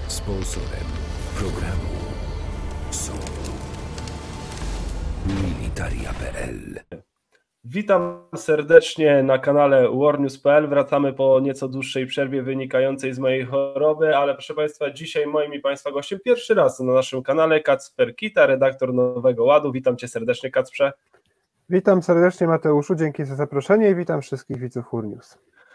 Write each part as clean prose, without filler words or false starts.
Sponsorem programu są Militaria.pl. Witam serdecznie na kanale warnews.pl. Wracamy po nieco dłuższej przerwie wynikającej z mojej choroby, ale proszę Państwa, dzisiaj moim i Państwa gościem pierwszy raz na naszym kanale Kacper Kita, redaktor Nowego Ładu. Witam Cię serdecznie, Kacprze. Witam serdecznie, Mateuszu, dzięki za zaproszenie i witam wszystkich widzów Warnews.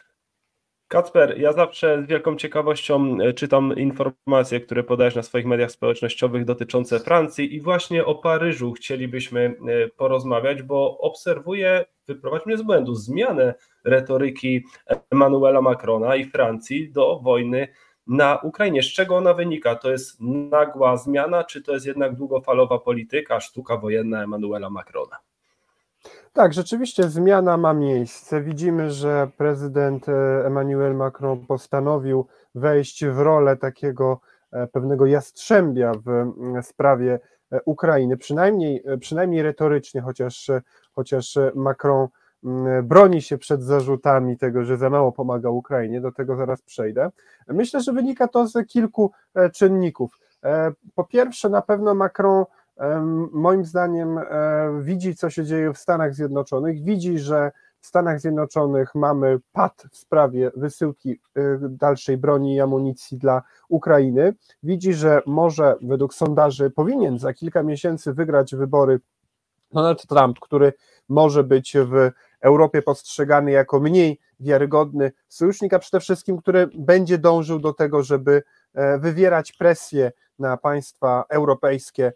Kacper, ja zawsze z wielką ciekawością czytam informacje, które podajesz na swoich mediach społecznościowych dotyczące Francji i właśnie o Paryżu chcielibyśmy porozmawiać, bo obserwuję, wyprowadź mnie z błędu, zmianę retoryki Emmanuela Macrona i Francji do wojny na Ukrainie. Z czego ona wynika? To jest nagła zmiana, czy to jest jednak długofalowa polityka, sztuka wojenna Emmanuela Macrona? Tak, rzeczywiście zmiana ma miejsce. Widzimy, że prezydent Emmanuel Macron postanowił wejść w rolę takiego pewnego jastrzębia w sprawie Ukrainy, przynajmniej retorycznie, chociaż Macron broni się przed zarzutami tego, że za mało pomaga Ukrainie, do tego zaraz przejdę. Myślę, że wynika to z kilku czynników. Po pierwsze, na pewno Macron moim zdaniem widzi, co się dzieje w Stanach Zjednoczonych, widzi, że w Stanach Zjednoczonych mamy pad w sprawie wysyłki dalszej broni i amunicji dla Ukrainy, widzi, że może według sondaży powinien za kilka miesięcy wygrać wybory Donald Trump, który może być w Europie postrzegany jako mniej wiarygodny sojusznik, a przede wszystkim, który będzie dążył do tego, żeby wywierać presję na państwa europejskie,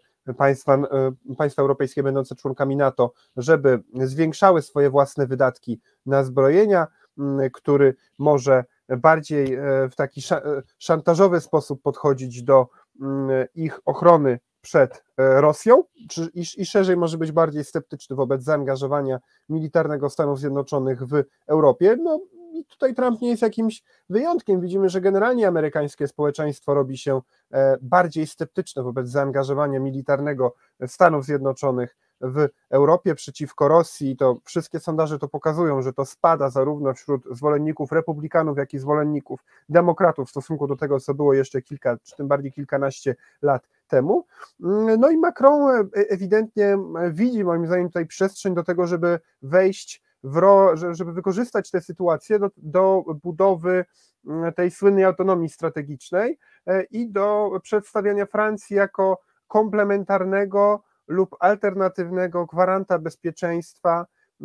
państwa europejskie będące członkami NATO, żeby zwiększały swoje własne wydatki na zbrojenia, który może bardziej w taki szantażowy sposób podchodzić do ich ochrony przed Rosją i szerzej może być bardziej sceptyczny wobec zaangażowania militarnego Stanów Zjednoczonych w Europie. No i tutaj Trump nie jest jakimś wyjątkiem. Widzimy, że generalnie amerykańskie społeczeństwo robi się bardziej sceptyczne wobec zaangażowania militarnego Stanów Zjednoczonych w Europie przeciwko Rosji. To wszystkie sondaże to pokazują, że to spada zarówno wśród zwolenników republikanów, jak i zwolenników demokratów w stosunku do tego, co było jeszcze kilka, czy tym bardziej kilkanaście lat temu. No i Macron ewidentnie widzi, moim zdaniem, tutaj przestrzeń do tego, żeby wejść żeby wykorzystać tę sytuację do budowy tej słynnej autonomii strategicznej i do przedstawiania Francji jako komplementarnego lub alternatywnego gwaranta bezpieczeństwa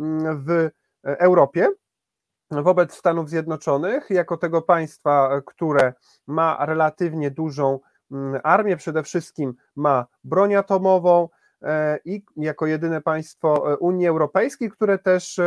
w Europie wobec Stanów Zjednoczonych, jako tego państwa, które ma relatywnie dużą armię, przede wszystkim ma broń atomową, i jako jedyne państwo Unii Europejskiej, które też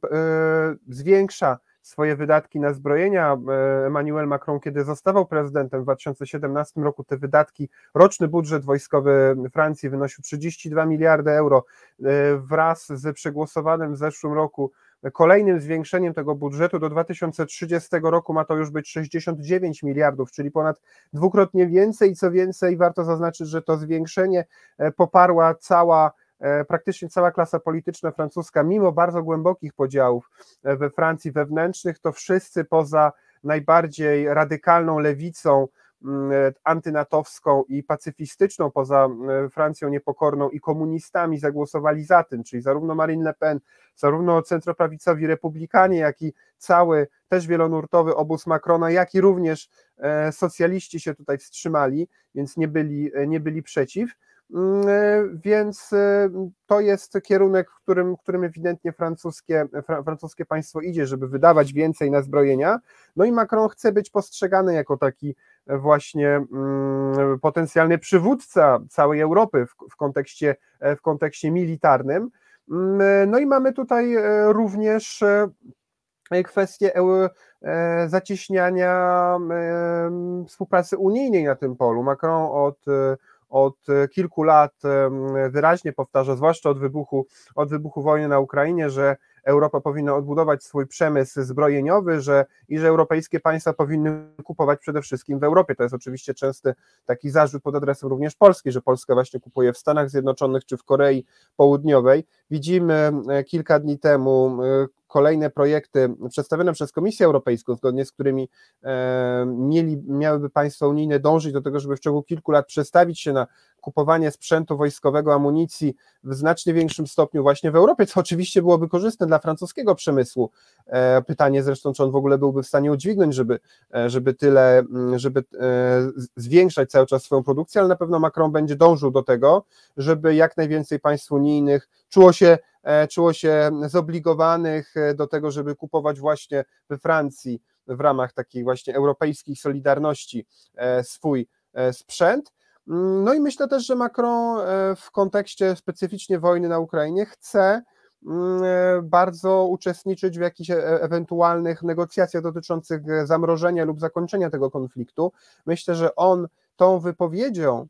zwiększa swoje wydatki na zbrojenia. Emmanuel Macron, kiedy zostawał prezydentem w 2017 roku, te wydatki, roczny budżet wojskowy Francji wynosił 32 miliardy euro, wraz z przegłosowanym w zeszłym roku kolejnym zwiększeniem tego budżetu do 2030 roku ma to już być 69 miliardów, czyli ponad dwukrotnie więcej. I co więcej, warto zaznaczyć, że to zwiększenie poparła praktycznie cała klasa polityczna francuska, mimo bardzo głębokich podziałów we Francji wewnętrznych, to wszyscy poza najbardziej radykalną lewicą antynatowską i pacyfistyczną, poza Francją niepokorną i komunistami, zagłosowali za tym, czyli zarówno Marine Le Pen, zarówno centroprawicowi republikanie, jak i cały też wielonurtowy obóz Macrona, jak i również socjaliści się tutaj wstrzymali, więc nie byli przeciw. Więc to jest kierunek, w którym ewidentnie francuskie państwo idzie, żeby wydawać więcej na zbrojenia. No i Macron chce być postrzegany jako taki właśnie potencjalny przywódca całej Europy w kontekście militarnym. No i mamy tutaj również kwestię zacieśniania współpracy unijnej na tym polu. Macron od kilku lat wyraźnie powtarza, zwłaszcza od wybuchu wojny na Ukrainie, że Europa powinna odbudować swój przemysł zbrojeniowy, że europejskie państwa powinny kupować przede wszystkim w Europie. To jest oczywiście częsty taki zarzut pod adresem również Polski, że Polska właśnie kupuje w Stanach Zjednoczonych czy w Korei Południowej. Widzimy kilka dni temu kolejne projekty przedstawione przez Komisję Europejską, zgodnie z którymi miałyby państwa unijne dążyć do tego, żeby w ciągu kilku lat przestawić się na kupowanie sprzętu wojskowego, amunicji w znacznie większym stopniu właśnie w Europie, co oczywiście byłoby korzystne dla francuskiego przemysłu. Pytanie zresztą, czy on w ogóle byłby w stanie udźwignąć, żeby zwiększać cały czas swoją produkcję, ale na pewno Macron będzie dążył do tego, żeby jak najwięcej państw unijnych czuło się zobligowanych do tego, żeby kupować właśnie we Francji w ramach takiej właśnie europejskiej solidarności swój sprzęt. No i myślę też, że Macron w kontekście specyficznie wojny na Ukrainie chce bardzo uczestniczyć w jakichś ewentualnych negocjacjach dotyczących zamrożenia lub zakończenia tego konfliktu. Myślę, że on tą wypowiedzią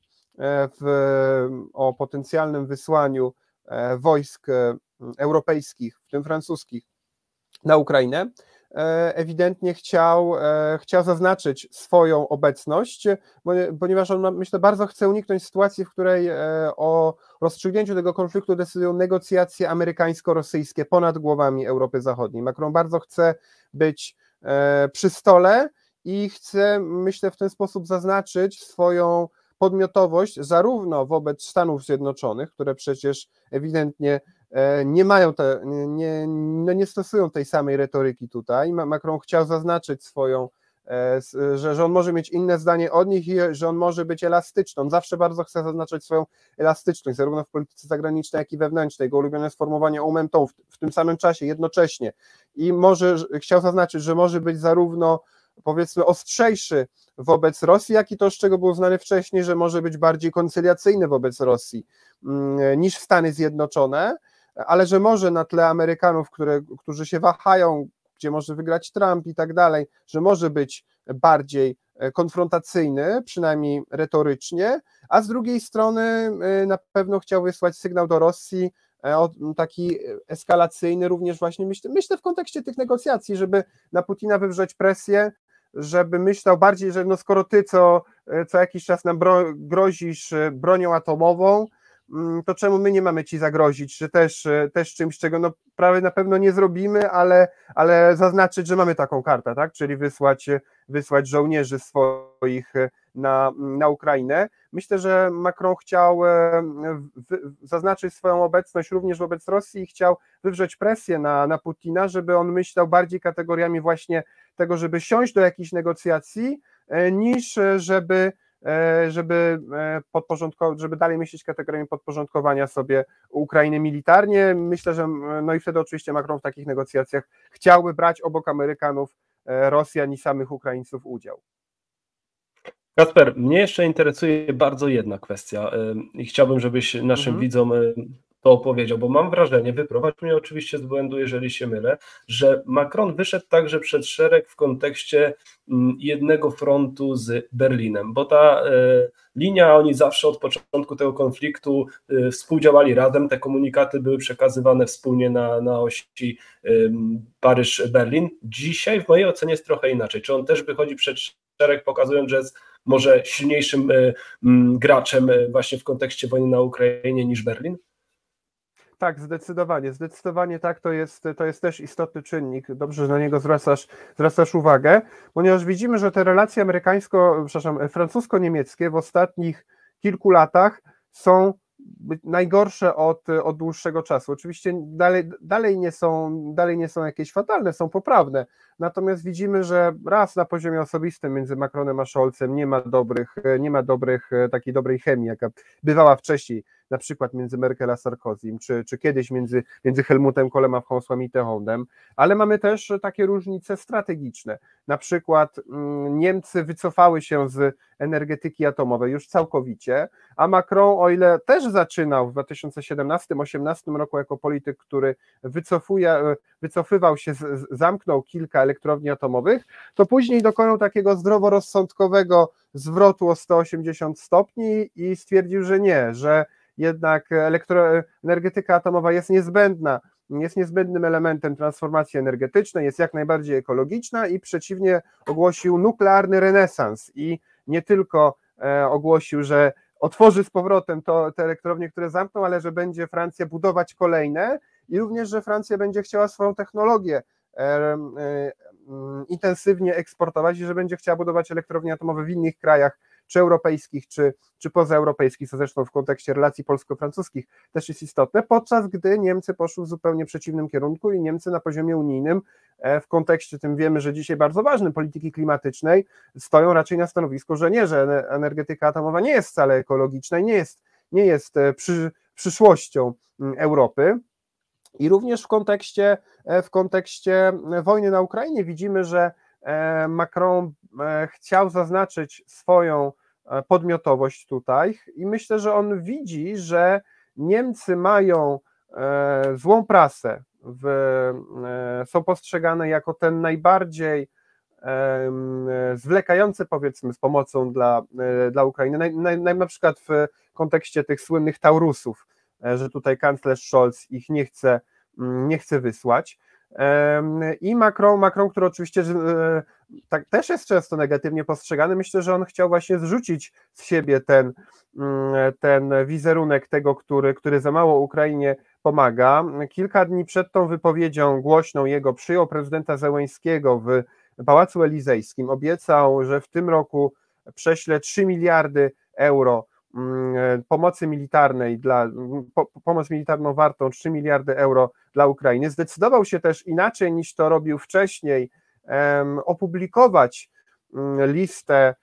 o potencjalnym wysłaniu wojsk europejskich, w tym francuskich, na Ukrainę, ewidentnie chciał zaznaczyć swoją obecność, ponieważ on, myślę, bardzo chce uniknąć sytuacji, w której o rozstrzygnięciu tego konfliktu decydują negocjacje amerykańsko-rosyjskie ponad głowami Europy Zachodniej. Macron bardzo chce być przy stole i chce, myślę, w ten sposób zaznaczyć swoją podmiotowość zarówno wobec Stanów Zjednoczonych, które przecież ewidentnie nie mają nie stosują tej samej retoryki tutaj. Macron chciał zaznaczyć swoją, że on może mieć inne zdanie od nich i że on może być elastyczny. On zawsze bardzo chce zaznaczać swoją elastyczność, zarówno w polityce zagranicznej, jak i wewnętrznej. Jego ulubione sformułowanie en même temps, w tym samym czasie, jednocześnie. I chciał zaznaczyć, że może być zarówno, powiedzmy, ostrzejszy wobec Rosji, jak i to, z czego był znany wcześniej, że może być bardziej koncyliacyjny wobec Rosji niż Stany Zjednoczone, ale że może na tle Amerykanów, którzy się wahają, gdzie może wygrać Trump i tak dalej, że może być bardziej konfrontacyjny, przynajmniej retorycznie, a z drugiej strony na pewno chciał wysłać sygnał do Rosji, taki eskalacyjny również właśnie, myślę w kontekście tych negocjacji, żeby na Putina wywrzeć presję, żeby myślał bardziej, że no skoro ty co jakiś czas nam grozisz bronią atomową, to czemu my nie mamy ci zagrozić, że też czymś, czego no prawie na pewno nie zrobimy, ale zaznaczyć, że mamy taką kartę, tak? Czyli wysłać żołnierzy swoich na Ukrainę. Myślę, że Macron chciał zaznaczyć swoją obecność również wobec Rosji i chciał wywrzeć presję na Putina, żeby on myślał bardziej kategoriami właśnie tego, żeby siąść do jakichś negocjacji, niż żeby dalej myśleć kategoriami podporządkowania sobie Ukrainy militarnie. Myślę, że no i wtedy oczywiście Macron w takich negocjacjach chciałby brać obok Amerykanów, Rosjan i samych Ukraińców udział. Kacper, mnie jeszcze interesuje bardzo jedna kwestia i chciałbym, żebyś naszym widzom to opowiedział, bo mam wrażenie, wyprowadź mnie oczywiście z błędu, jeżeli się mylę, że Macron wyszedł także przed szereg w kontekście jednego frontu z Berlinem, bo ta linia, oni zawsze od początku tego konfliktu współdziałali razem, te komunikaty były przekazywane wspólnie na osi Paryż-Berlin. Dzisiaj w mojej ocenie jest trochę inaczej. Czy on też wychodzi przed szereg, pokazując, że jest może silniejszym graczem właśnie w kontekście wojny na Ukrainie niż Berlin? Tak, zdecydowanie tak, to jest też istotny czynnik, dobrze, że na niego zwracasz uwagę, ponieważ widzimy, że te relacje francusko-niemieckie w ostatnich kilku latach są najgorsze od dłuższego czasu. Oczywiście dalej nie są jakieś fatalne, są poprawne, natomiast widzimy, że raz na poziomie osobistym między Macronem a Scholzem nie ma takiej dobrej chemii, jaka bywała wcześniej, na przykład między Merkel a Sarkozym, czy kiedyś między Helmutem Kohlem a François Mitterrandem, ale mamy też takie różnice strategiczne. Na przykład Niemcy wycofały się z energetyki atomowej już całkowicie, a Macron, o ile też zaczynał w 2017-18 roku jako polityk, który wycofywał się, zamknął kilka elektrowni atomowych, to później dokonał takiego zdroworozsądkowego zwrotu o 180 stopni i stwierdził, że nie, że jednak energetyka atomowa jest niezbędna jest niezbędnym elementem transformacji energetycznej, jest jak najbardziej ekologiczna i przeciwnie ogłosił nuklearny renesans i nie tylko ogłosił, że otworzy z powrotem te elektrownie, które zamkną, ale że będzie Francja budować kolejne i również, że Francja będzie chciała swoją technologię intensywnie eksportować i że będzie chciała budować elektrownie atomowe w innych krajach, czy europejskich, czy pozaeuropejskich, co zresztą w kontekście relacji polsko-francuskich też jest istotne, podczas gdy Niemcy poszły w zupełnie przeciwnym kierunku i Niemcy na poziomie unijnym, w kontekście tym wiemy, że dzisiaj bardzo ważnym polityki klimatycznej, stoją raczej na stanowisku, że nie, że energetyka atomowa nie jest wcale ekologiczna i nie jest przyszłością Europy. I również w kontekście wojny na Ukrainie widzimy, że Macron chciał zaznaczyć swoją podmiotowość tutaj i myślę, że on widzi, że Niemcy mają złą prasę, są postrzegane jako ten najbardziej zwlekający, powiedzmy, z pomocą dla Ukrainy, na przykład w kontekście tych słynnych Taurusów, że tutaj kanclerz Scholz ich nie chce wysłać. I Macron, który oczywiście tak też jest często negatywnie postrzegany, myślę, że on chciał właśnie zrzucić z siebie ten wizerunek tego, który za mało Ukrainie pomaga. Kilka dni przed tą wypowiedzią głośną jego przyjął prezydenta Zełenskiego w Pałacu Elizejskim, obiecał, że w tym roku prześle 3 miliardy euro pomocy militarnej, pomoc militarną wartą 3 miliardy euro dla Ukrainy. Zdecydował się też inaczej niż to robił wcześniej, opublikować listę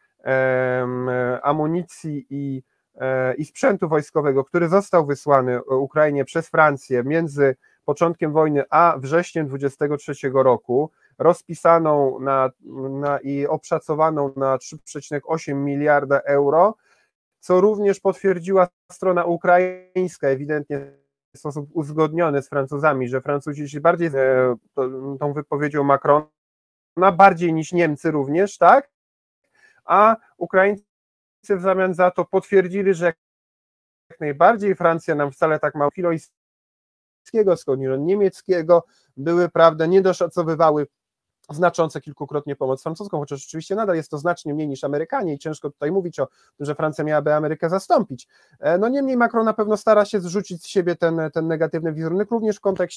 amunicji i sprzętu wojskowego, który został wysłany Ukrainie przez Francję między początkiem wojny a wrześniem 2023 roku, rozpisaną i oszacowaną na 3,8 miliarda euro, co również potwierdziła strona ukraińska, ewidentnie w sposób uzgodniony z Francuzami, że Francuzi się bardziej tą wypowiedzią Macrona, bardziej niż Niemcy również, tak? A Ukraińcy w zamian za to potwierdzili, że jak najbardziej Francja nam wcale tak mało filoistskiego, skądinąd niemieckiego, prawda, nie doszacowywały znaczące kilkukrotnie pomoc francuską, chociaż oczywiście nadal jest to znacznie mniej niż Amerykanie i ciężko tutaj mówić o tym, że Francja miałaby Amerykę zastąpić. No niemniej Macron na pewno stara się zrzucić z siebie ten negatywny wizerunek, również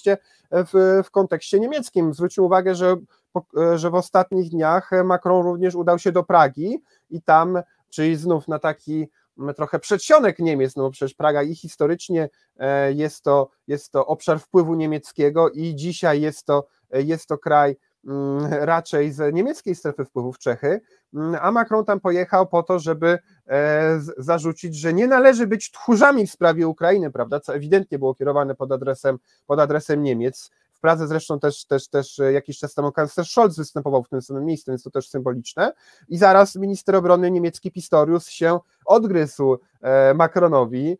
w kontekście niemieckim. Zwróćmy uwagę, że w ostatnich dniach Macron również udał się do Pragi i tam, czyli znów na taki trochę przedsionek Niemiec, no bo przecież Praga i historycznie jest to obszar wpływu niemieckiego i dzisiaj jest to kraj raczej z niemieckiej strefy wpływów Czechy, a Macron tam pojechał po to, żeby zarzucić, że nie należy być tchórzami w sprawie Ukrainy, prawda, co ewidentnie było kierowane pod adresem Niemiec. W Pradze zresztą też jakiś czas temu kanclerz Scholz występował w tym samym miejscu, więc to też symboliczne. I zaraz minister obrony niemiecki Pistorius się odgryzł Macronowi,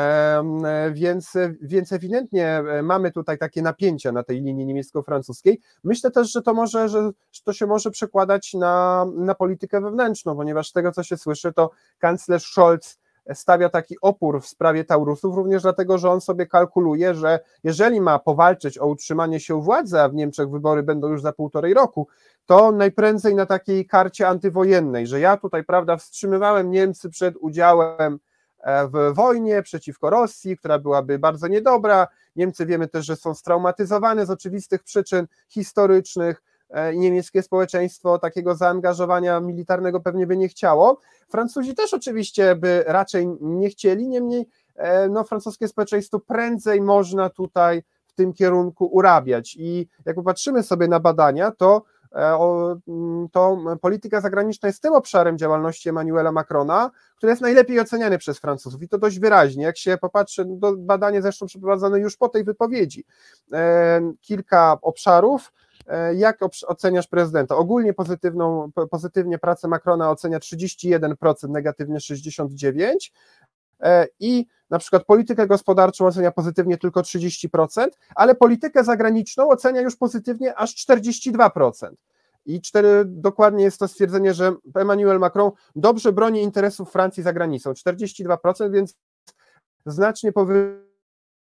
więc ewidentnie mamy tutaj takie napięcia na tej linii niemiecko-francuskiej. Myślę też, że to się może przekładać na politykę wewnętrzną, ponieważ z tego, co się słyszy, to kanclerz Scholz stawia taki opór w sprawie Taurusów, również dlatego, że on sobie kalkuluje, że jeżeli ma powalczyć o utrzymanie się u władzy, a w Niemczech wybory będą już za 1,5 roku, to najprędzej na takiej karcie antywojennej, że ja tutaj, prawda, wstrzymywałem Niemcy przed udziałem w wojnie przeciwko Rosji, która byłaby bardzo niedobra. Niemcy wiemy też, że są straumatyzowane z oczywistych przyczyn historycznych i niemieckie społeczeństwo takiego zaangażowania militarnego pewnie by nie chciało. Francuzi też oczywiście by raczej nie chcieli, niemniej francuskie społeczeństwo prędzej można tutaj w tym kierunku urabiać i jak popatrzymy sobie na badania, to polityka zagraniczna jest tym obszarem działalności Emmanuela Macrona, który jest najlepiej oceniany przez Francuzów i to dość wyraźnie, jak się popatrzy, badanie zresztą przeprowadzone już po tej wypowiedzi, kilka obszarów. Jak oceniasz prezydenta? Ogólnie pozytywnie pracę Macrona ocenia 31%, negatywnie 69%, i na przykład politykę gospodarczą ocenia pozytywnie tylko 30%, ale politykę zagraniczną ocenia już pozytywnie aż 42%. I dokładnie jest to stwierdzenie, że Emmanuel Macron dobrze broni interesów Francji za granicą, 42%, więc znacznie powyżej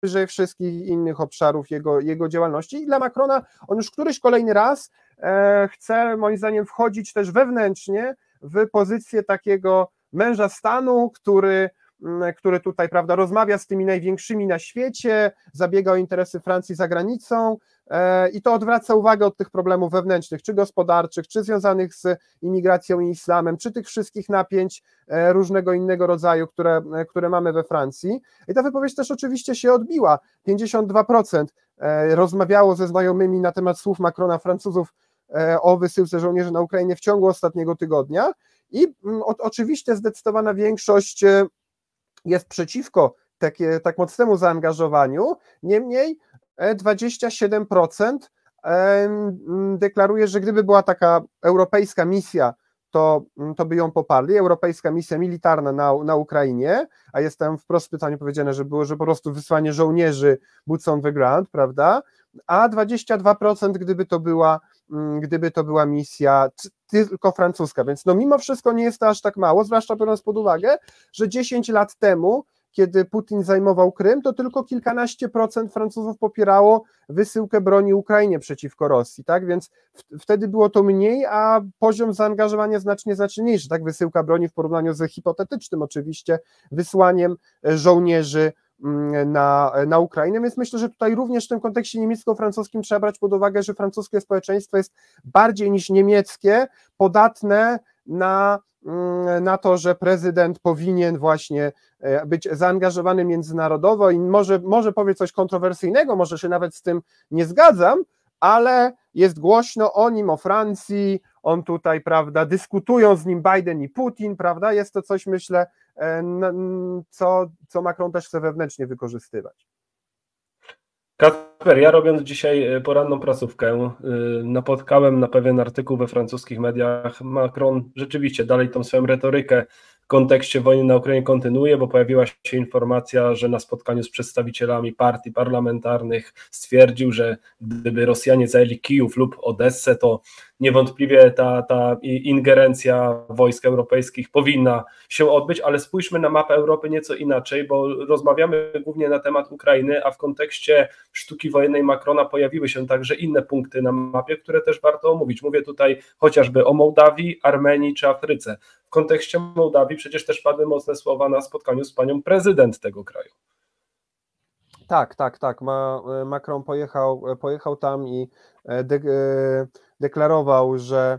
powyżej wszystkich innych obszarów jego działalności. I dla Macrona on już któryś kolejny raz chce, moim zdaniem, wchodzić też wewnętrznie w pozycję takiego męża stanu, który tutaj, prawda, rozmawia z tymi największymi na świecie, zabiega o interesy Francji za granicą i to odwraca uwagę od tych problemów wewnętrznych, czy gospodarczych, czy związanych z imigracją i islamem, czy tych wszystkich napięć różnego innego rodzaju, które mamy we Francji. I ta wypowiedź też oczywiście się odbiła. 52% rozmawiało ze znajomymi na temat słów Macrona, Francuzów, o wysyłce żołnierzy na Ukrainę w ciągu ostatniego tygodnia i oczywiście zdecydowana większość jest przeciwko tak mocnemu zaangażowaniu, niemniej 27% deklaruje, że gdyby była taka europejska misja, to by ją poparli, europejska misja militarna na Ukrainie, a jest tam wprost pytanie powiedziane, że było, że po prostu wysłanie żołnierzy boots on the ground, prawda, a 22% gdyby to była misja tylko francuska, więc no mimo wszystko nie jest to aż tak mało, zwłaszcza biorąc pod uwagę, że 10 lat temu, kiedy Putin zajmował Krym, to tylko kilkanaście procent Francuzów popierało wysyłkę broni Ukrainie przeciwko Rosji, tak, więc wtedy było to mniej, a poziom zaangażowania znacznie mniejszy, tak, wysyłka broni w porównaniu z hipotetycznym oczywiście wysłaniem żołnierzy na Ukrainę, więc myślę, że tutaj również w tym kontekście niemiecko-francuskim trzeba brać pod uwagę, że francuskie społeczeństwo jest bardziej niż niemieckie podatne na to, że prezydent powinien właśnie być zaangażowany międzynarodowo i może powie coś kontrowersyjnego, może się nawet z tym nie zgadzam, ale jest głośno o nim, o Francji, on tutaj, prawda, dyskutują z nim Biden i Putin, prawda, jest to coś, myślę, co Macron też chce wewnętrznie wykorzystywać. Kacper, ja robiąc dzisiaj poranną prasówkę, napotkałem na pewien artykuł we francuskich mediach. Macron rzeczywiście dalej tą swoją retorykę w kontekście wojny na Ukrainie kontynuuje, bo pojawiła się informacja, że na spotkaniu z przedstawicielami partii parlamentarnych stwierdził, że gdyby Rosjanie zajęli Kijów lub Odessę, to niewątpliwie ta ingerencja wojsk europejskich powinna się odbyć, ale spójrzmy na mapę Europy nieco inaczej, bo rozmawiamy głównie na temat Ukrainy, a w kontekście sztuki wojennej Macrona pojawiły się także inne punkty na mapie, które też warto omówić. Mówię tutaj chociażby o Mołdawii, Armenii czy Afryce. W kontekście Mołdawii przecież też padły mocne słowa na spotkaniu z panią prezydent tego kraju. Tak. Macron pojechał tam i deklarował, że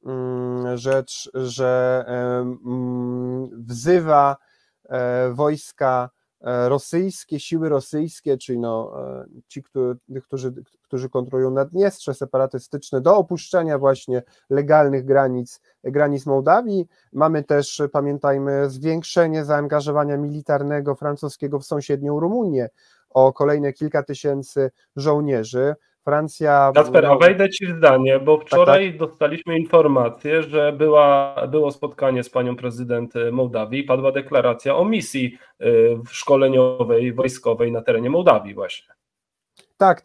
wzywa wojska rosyjskie, siły rosyjskie, czyli ci, którzy kontrolują Naddniestrze, separatystyczne, do opuszczenia właśnie legalnych granic Mołdawii. Mamy też, pamiętajmy, zwiększenie zaangażowania militarnego francuskiego w sąsiednią Rumunię o kolejne kilka tysięcy żołnierzy. Francja... Kacper, a wejdę ci w zdanie, bo wczoraj dostaliśmy informację, że było spotkanie z panią prezydent Mołdawii i padła deklaracja o misji szkoleniowej, wojskowej na terenie Mołdawii właśnie. Tak.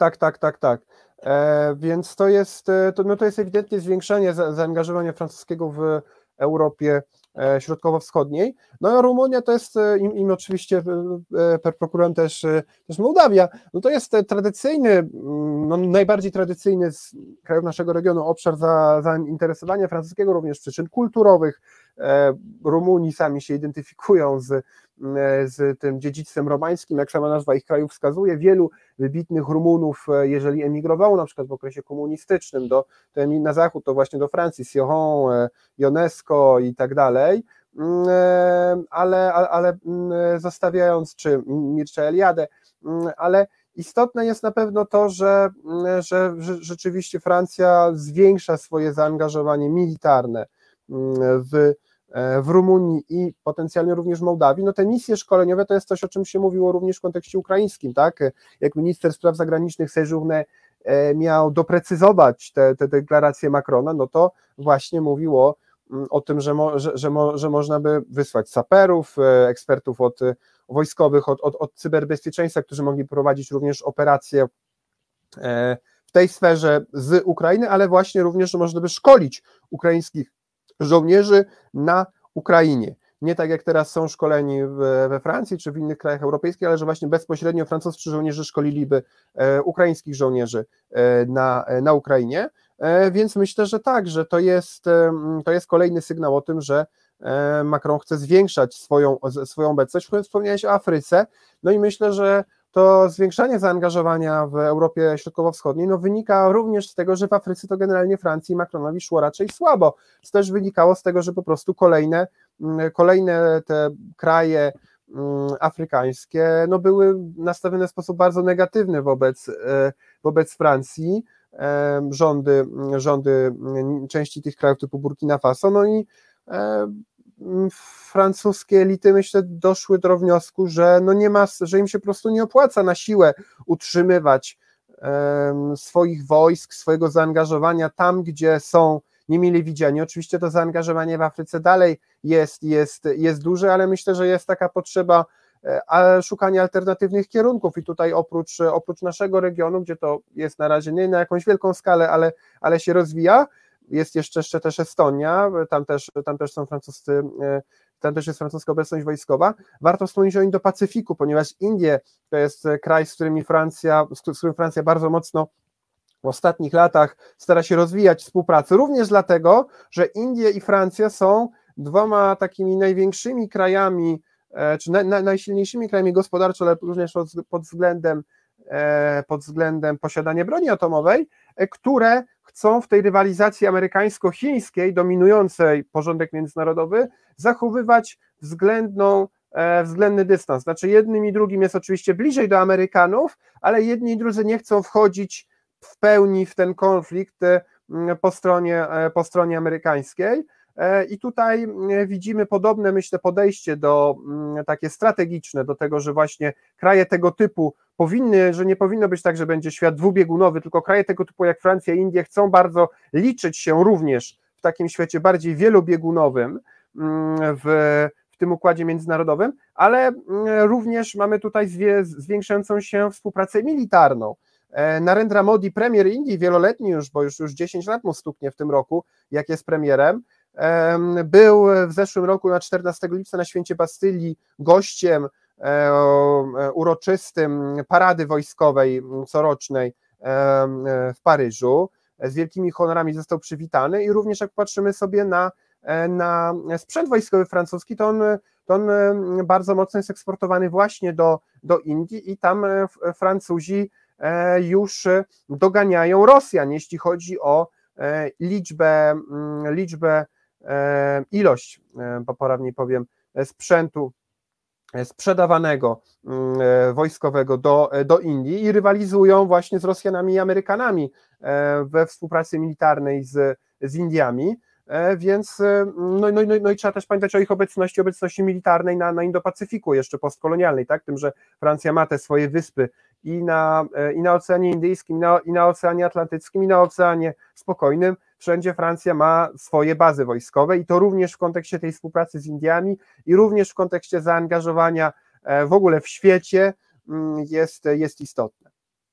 Więc to jest ewidentnie zwiększenie zaangażowania francuskiego w Europie środkowo-wschodniej. No a Rumunia to jest, im oczywiście per procurem też Mołdawia, no to jest tradycyjny, najbardziej tradycyjny z krajów naszego regionu obszar zainteresowania francuskiego, również z przyczyn kulturowych. Rumuni sami się identyfikują z tym dziedzictwem romańskim, jak sama nazwa ich kraju wskazuje. Wielu wybitnych Rumunów, jeżeli emigrowało na przykład w okresie komunistycznym na zachód, to właśnie do Francji, Sioran, Ionesco i tak dalej, ale zostawiając, czy Mircea Eliadę, ale istotne jest na pewno to, że rzeczywiście Francja zwiększa swoje zaangażowanie militarne w Rumunii i potencjalnie również w Mołdawii. No te misje szkoleniowe to jest coś, o czym się mówiło również w kontekście ukraińskim, tak? Jak minister spraw zagranicznych Séjourné miał doprecyzować te deklaracje Macrona, no to właśnie mówiło o tym, że można by wysłać saperów, ekspertów wojskowych od cyberbezpieczeństwa, którzy mogli prowadzić również operacje w tej sferze z Ukrainy, ale właśnie również, że można by szkolić ukraińskich żołnierzy na Ukrainie. nie tak jak teraz są szkoleni we Francji czy w innych krajach europejskich, ale że właśnie bezpośrednio francuscy żołnierze szkoliliby ukraińskich żołnierzy na Ukrainie, więc myślę, że tak, że to jest kolejny sygnał o tym, że Macron chce zwiększać swoją obecność. Wspomniałeś o Afryce, no i myślę, że to zwiększanie zaangażowania w Europie Środkowo-Wschodniej wynika również z tego, że w Afryce to generalnie Francji i Macronowi szło raczej słabo. To też wynikało z tego, że po prostu kolejne te kraje afrykańskie były nastawione w sposób bardzo negatywny wobec Francji, rządy części tych krajów typu Burkina Faso, no i francuskie elity, myślę, doszły do wniosku, że że im się po prostu nie opłaca na siłę utrzymywać swoich wojsk, swojego zaangażowania tam, gdzie są niemile widziani. Oczywiście to zaangażowanie w Afryce dalej jest duże, ale myślę, że jest taka potrzeba szukania alternatywnych kierunków i tutaj oprócz naszego regionu, gdzie to jest na razie nie na jakąś wielką skalę, ale się rozwija, jest jeszcze też Estonia, tam też są francuscy, tam też jest francuska obecność wojskowa. Warto wspomnieć o Indo-Pacyfiku, ponieważ Indie to jest kraj, z którym Francja bardzo mocno w ostatnich latach stara się rozwijać współpracę, również dlatego, że Indie i Francja są dwoma takimi największymi krajami, czy najsilniejszymi krajami gospodarczo, ale również pod względem posiadania broni atomowej, które chcą w tej rywalizacji amerykańsko-chińskiej dominującej porządek międzynarodowy zachowywać względny dystans. Znaczy jednym i drugim jest oczywiście bliżej do Amerykanów, ale jedni i drudzy nie chcą wchodzić w pełni w ten konflikt po stronie amerykańskiej. I tutaj widzimy podobne, myślę, podejście takie strategiczne do tego, że właśnie kraje tego typu że nie powinno być tak, że będzie świat dwubiegunowy, tylko kraje tego typu jak Francja i Indie chcą bardzo liczyć się również w takim świecie bardziej wielobiegunowym w tym układzie międzynarodowym, ale również mamy tutaj zwiększającą się współpracę militarną. Narendra Modi, premier Indii, wieloletni już, bo już 10 lat mu stuknie w tym roku, jak jest premierem, był w zeszłym roku na 14 lipca na Święcie Bastylii gościem uroczystym parady wojskowej corocznej w Paryżu. Z wielkimi honorami został przywitany i również jak patrzymy sobie na sprzęt wojskowy francuski, to on bardzo mocno jest eksportowany właśnie do Indii i tam Francuzi już doganiają Rosjan, jeśli chodzi o ilość, poprawniej powiem, sprzętu sprzedawanego wojskowego do Indii i rywalizują właśnie z Rosjanami i Amerykanami we współpracy militarnej z Indiami, więc i trzeba też pamiętać o ich obecności militarnej na Indo-Pacyfiku, jeszcze postkolonialnej, tak? Tym, że Francja ma te swoje wyspy i na Oceanie Indyjskim, i na Oceanie Atlantyckim, i na Oceanie Spokojnym. Wszędzie Francja ma swoje bazy wojskowe i to również w kontekście tej współpracy z Indiami i również w kontekście zaangażowania w ogóle w świecie jest istotne.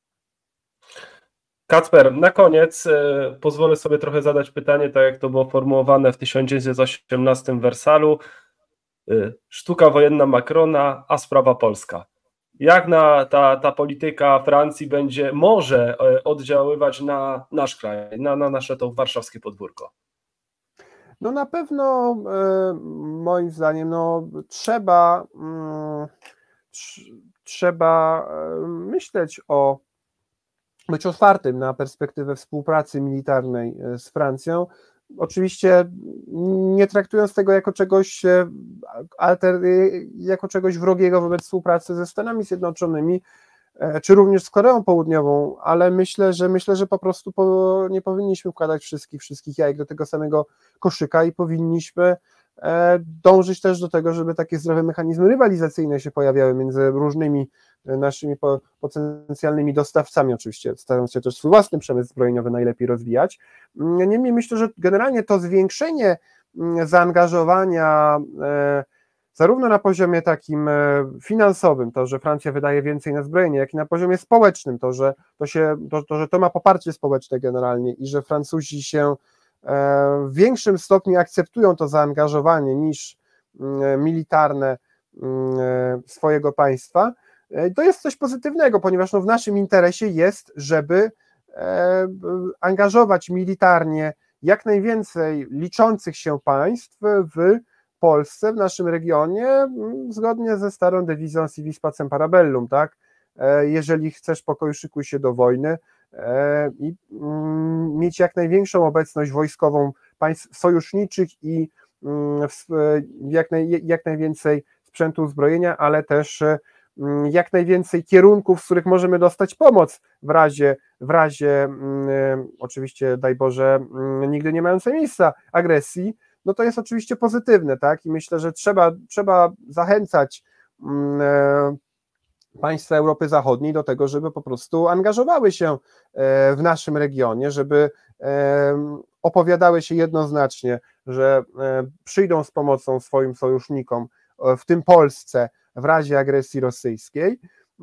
Kacper, na koniec pozwolę sobie trochę zadać pytanie, tak jak to było formułowane w 1918 w Wersalu. Sztuka wojenna Macrona, a sprawa polska. Jak ta polityka Francji może oddziaływać na nasz kraj, na nasze to warszawskie podwórko? No na pewno moim zdaniem trzeba myśleć być otwartym na perspektywę współpracy militarnej z Francją, oczywiście nie traktując tego jako czegoś wrogiego wobec współpracy ze Stanami Zjednoczonymi, czy również z Koreą Południową, ale myślę, że po prostu nie powinniśmy wkładać wszystkich jajek do tego samego koszyka i powinniśmy dążyć też do tego, żeby takie zdrowe mechanizmy rywalizacyjne się pojawiały między różnymi naszymi potencjalnymi dostawcami, oczywiście starając się też swój własny przemysł zbrojeniowy najlepiej rozwijać. Niemniej myślę, że generalnie to zwiększenie zaangażowania zarówno na poziomie takim finansowym, to, że Francja wydaje więcej na zbrojenie, jak i na poziomie społecznym, że to ma poparcie społeczne generalnie i że Francuzi się w większym stopniu akceptują to zaangażowanie militarne swojego państwa. To jest coś pozytywnego, ponieważ w naszym interesie jest, żeby angażować militarnie jak najwięcej liczących się państw w Polsce, w naszym regionie, zgodnie ze starą dewizą si vis pacem para bellum, tak? Jeżeli chcesz pokoju, szykuj się do wojny i mieć jak największą obecność wojskową państw sojuszniczych i jak najwięcej sprzętu uzbrojenia, ale też jak najwięcej kierunków, z których możemy dostać pomoc w razie oczywiście, daj Boże, nigdy nie mającej miejsca agresji, no to jest oczywiście pozytywne, tak? I myślę, że trzeba zachęcać państwa Europy Zachodniej do tego, żeby po prostu angażowały się w naszym regionie, żeby opowiadały się jednoznacznie, że przyjdą z pomocą swoim sojusznikom, w tym Polsce, w razie agresji rosyjskiej.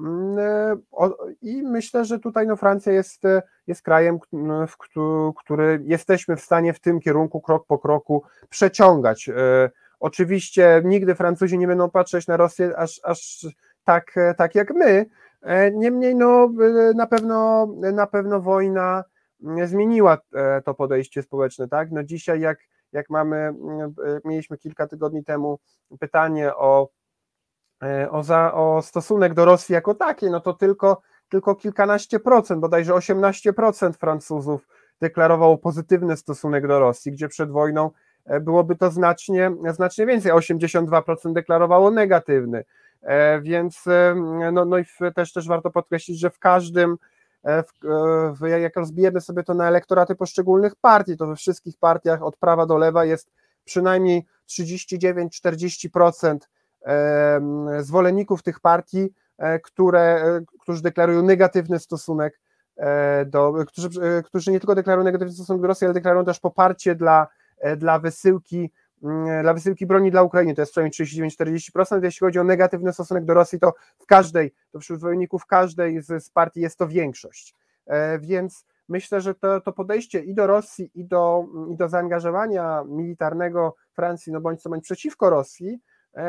I myślę, że tutaj Francja jest krajem, który jesteśmy w stanie w tym kierunku krok po kroku przeciągać. Oczywiście nigdy Francuzi nie będą patrzeć na Rosję aż tak jak my, niemniej na pewno wojna zmieniła to podejście społeczne, tak? Dzisiaj jak mieliśmy kilka tygodni temu pytanie o stosunek do Rosji jako takiej, no to tylko kilkanaście procent, bodajże 18% Francuzów deklarowało pozytywny stosunek do Rosji, gdzie przed wojną byłoby to znacznie więcej, 82% deklarowało negatywny, więc i też warto podkreślić, że w każdym, jak rozbijemy sobie to na elektoraty poszczególnych partii, to we wszystkich partiach od prawa do lewa jest przynajmniej 39-40% zwolenników tych partii, którzy deklarują negatywny stosunek którzy nie tylko deklarują negatywny stosunek do Rosji, ale deklarują też poparcie dla wysyłki broni dla Ukrainy, to jest przynajmniej 39-40%, jeśli chodzi o negatywny stosunek do Rosji, to wśród zwolenników każdej z partii jest to większość, więc myślę, że to podejście i do Rosji, i do zaangażowania militarnego Francji, bądź co bądź przeciwko Rosji,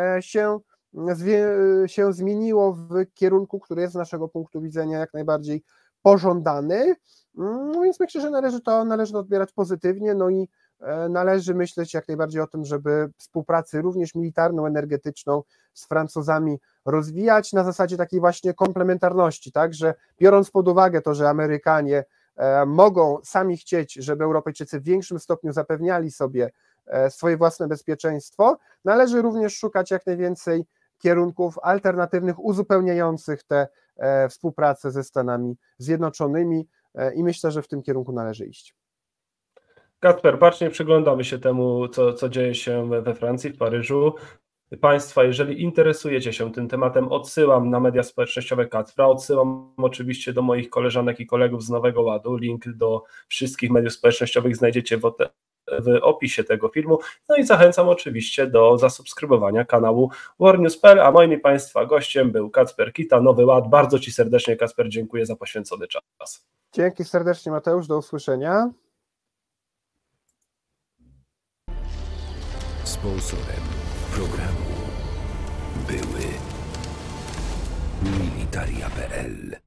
się zmieniło w kierunku, który jest z naszego punktu widzenia jak najbardziej pożądany, więc myślę, że należy to odbierać pozytywnie, i należy myśleć jak najbardziej o tym, żeby współpracę również militarną, energetyczną z Francuzami rozwijać na zasadzie takiej właśnie komplementarności, tak, że biorąc pod uwagę to, że Amerykanie mogą sami chcieć, żeby Europejczycy w większym stopniu zapewniali sobie swoje własne bezpieczeństwo, należy również szukać jak najwięcej kierunków alternatywnych, uzupełniających tę współpracę ze Stanami Zjednoczonymi i myślę, że w tym kierunku należy iść. Kacper, bacznie przyglądamy się temu, co dzieje się we Francji, w Paryżu. Państwa, jeżeli interesujecie się tym tematem, odsyłam na media społecznościowe Kacpra, odsyłam oczywiście do moich koleżanek i kolegów z Nowego Ładu, link do wszystkich mediów społecznościowych znajdziecie w opisie tego filmu, i zachęcam oczywiście do zasubskrybowania kanału warnews.pl, a moim Państwa gościem był Kacper Kita, Nowy Ład. Bardzo Ci serdecznie, Kacper, dziękuję za poświęcony czas. Dzięki serdecznie, Mateusz, do usłyszenia. Sponsorem programu były Militaria.pl.